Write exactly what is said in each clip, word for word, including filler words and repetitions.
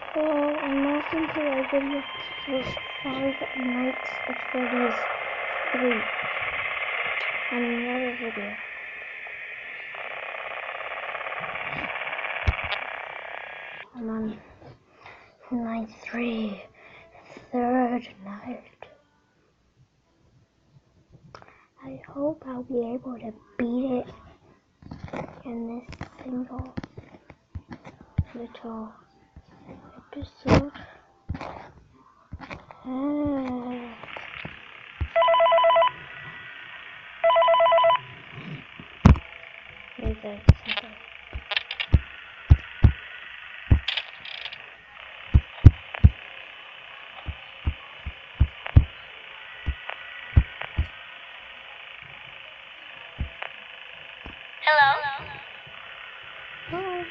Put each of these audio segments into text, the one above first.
Hello, and welcome to our video for Five Nights at Freddy's three. On another video. I'm on night three, third night. I hope I'll be able to beat it in this single little episode. Ah. Wait a second. Hello? Hi.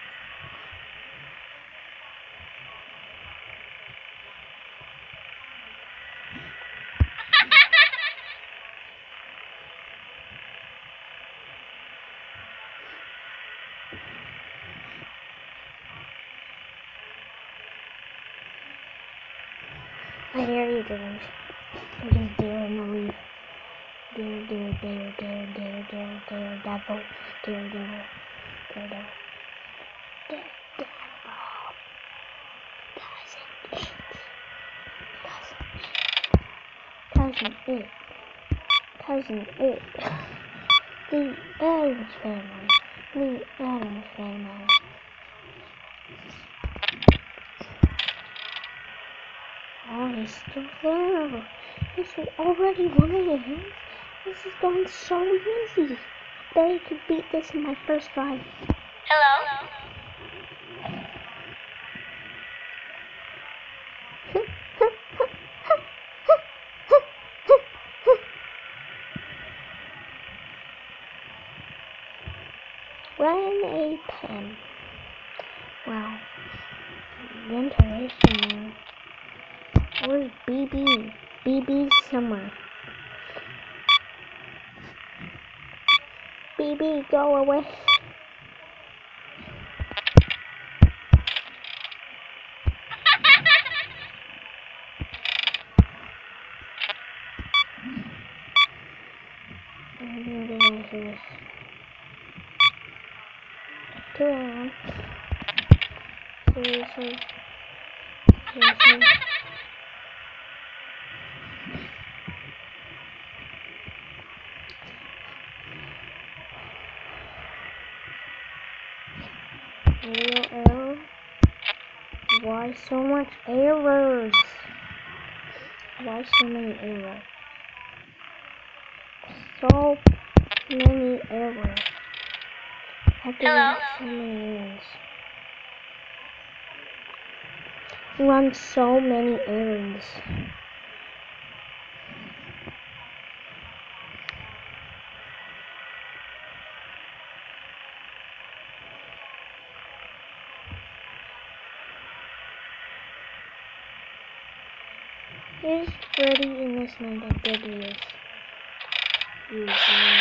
I dare you to leave. I'm just daring to leave. Dare, dare, dare, dare, dare, dare, dare, devil. Dare, devil. Dare, devil. Dare, devil. Cousin it. Cousin it. Cousin it. The Addams family. The Addams family. Oh, he's still there. He's already winning. This is going so easy. I bet I could beat this in my first try. Hello? When a pen. Wow. Ventilation. Where's B B? B B's somewhere. B B, go away. I'm gonna get into this. two A M Seriously. Seriously. Video error. Why so much errors? Why so many errors? So many errors. I have to run so many errands. Run so many errands. Is Freddy in this night? I bet he is. He is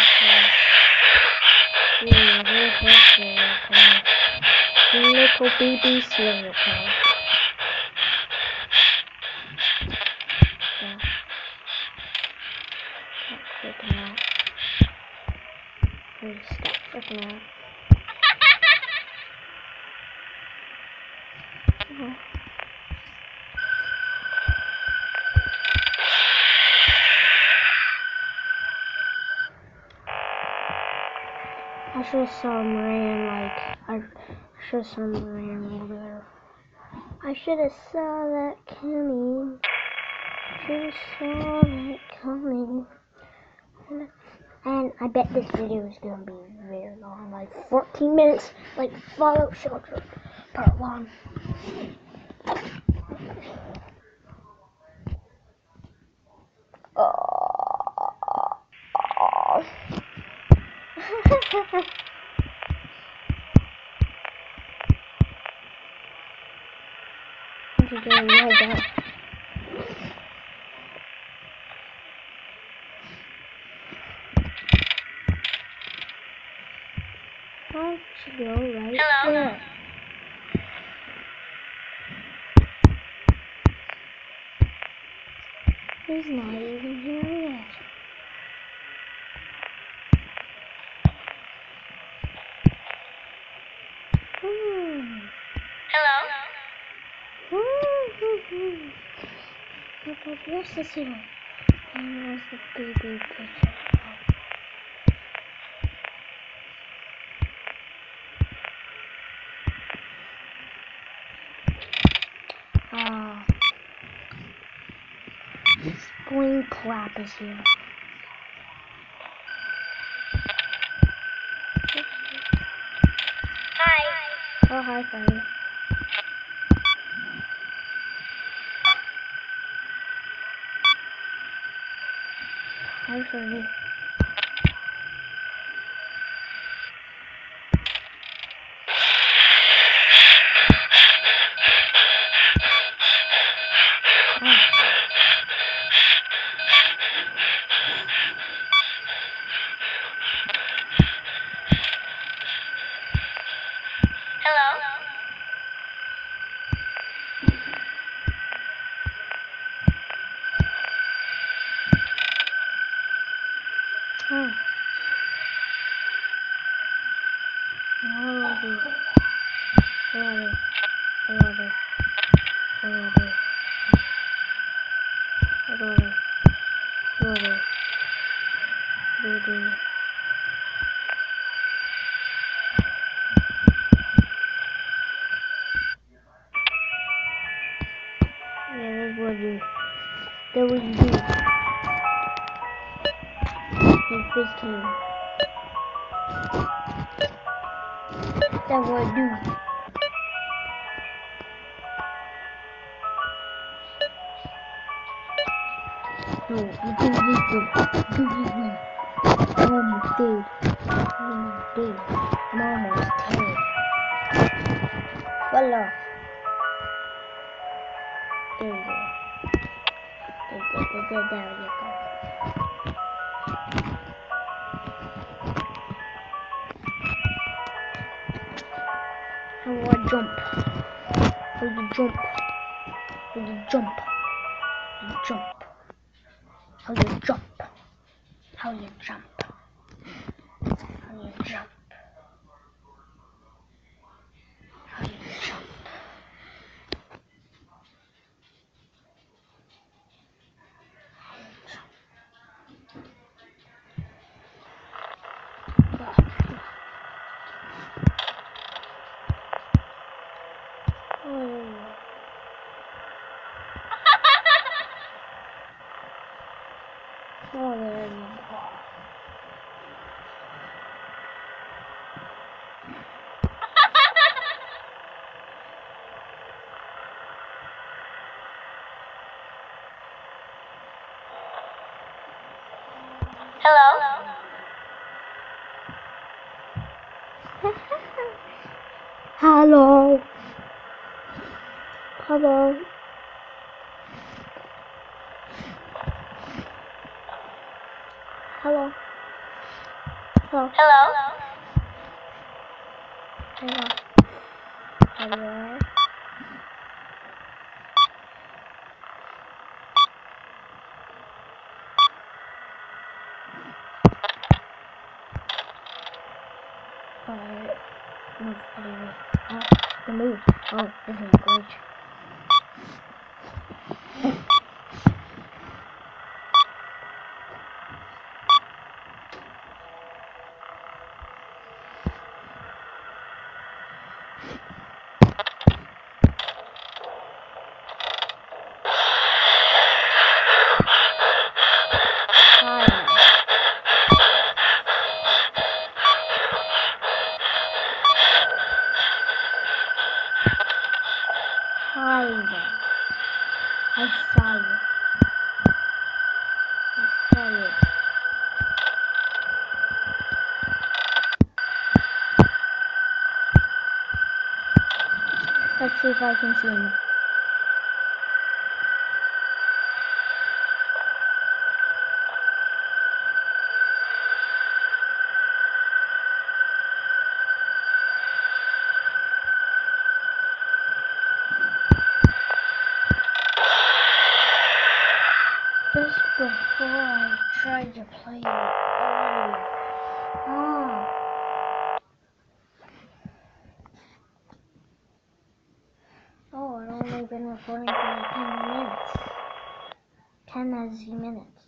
very close. Little baby serial killer. Yeah. Stop freaking out. Please stop freaking out. Oh. I should have saw him ran like I should have saw him ran over there. I should have saw that coming. Should have saw that coming. And I bet this video is gonna be very long, like fourteen minutes, like Fallout Shelter Part One. Oh. You're getting right down. Why don't you go right Hello? there? He's not even here yet. Hmm. Hello? Okay, this is here. And there's the baby picture. Uh, Spring Clap is here. Hi. Oh, hi, Freddy. Hi, Freddy. Oh. Hello? Oh. Hello, dude. Hello, dude. Hello, dude. Hello, dude. Hello, dude. Hello, dude. Hello, dude. Yeah, that's what you. That what you do. You fifteen. That's what I do. No, you do this one. Do this one. I'm almost dead. I'm almost dead. I'm almost dead. Voila. There you go. There, there, there, there, there you go. How do I jump? How you jump? How you jump? How you jump? How you jump? How you jump? How you jump? How you jump? Oh, oh, there you go. Hello? Hello. Hello. Hello. Hello. Hello? Hello. Hello. Alright. Move anyway. Oh, the move. Oh, this is a glitch. Hi. Hi there. I saw you. I saw you. Let's see if I can see him. Just to play it. Oh. Oh. Oh, I've only been recording for like ten minutes. ten as minutes.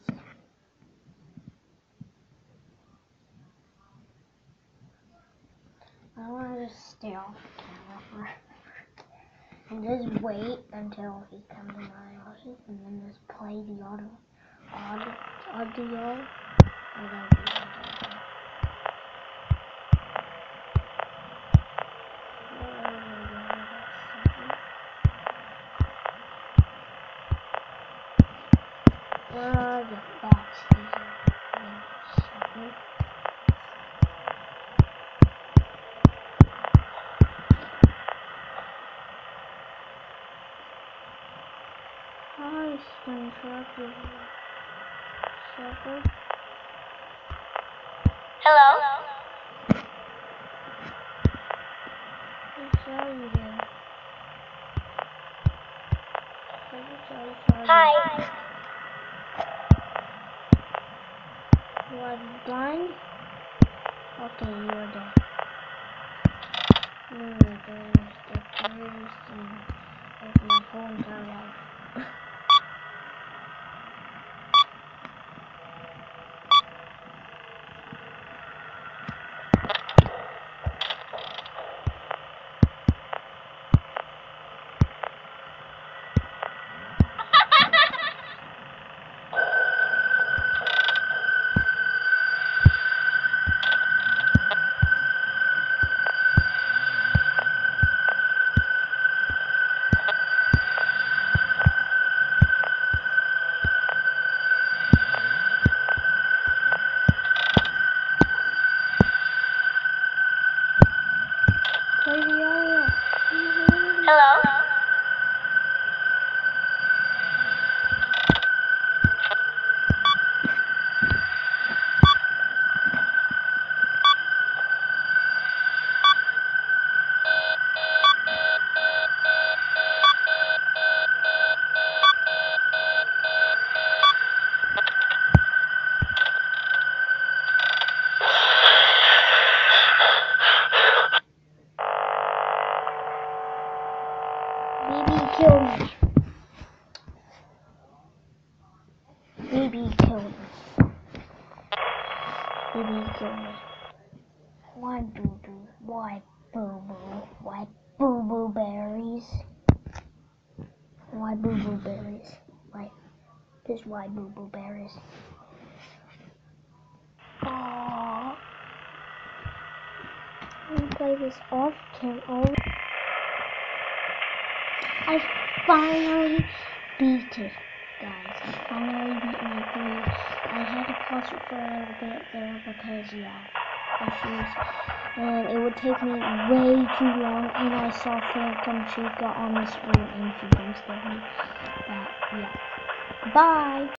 I want to just stay off the camera for and just wait until he comes in my house and then just play the audio. Audio. audio. Oh, that would be audio. Where are the boxes? Hi, Stone Truck. Circle. Hello? I saw you there. Hi. You are blind? Okay, you are dead. You are dead. The greatest thing of my whole entire life. Play the audio. Hello? Baby, kill me. Baby, kill me. Baby, kill me. Why boo boo? Why boo boo? Why boo boo berries? Why boo boo berries? Why? Just why boo boo berries? Aww. I'm gonna play this off camera. I finally beat it, guys. I finally beat my three. I had to pause it for a little bit there because, yeah, issues. And it would take me way too long. And I saw Phantom Chica on the screen and she dumped me. But, yeah. Bye.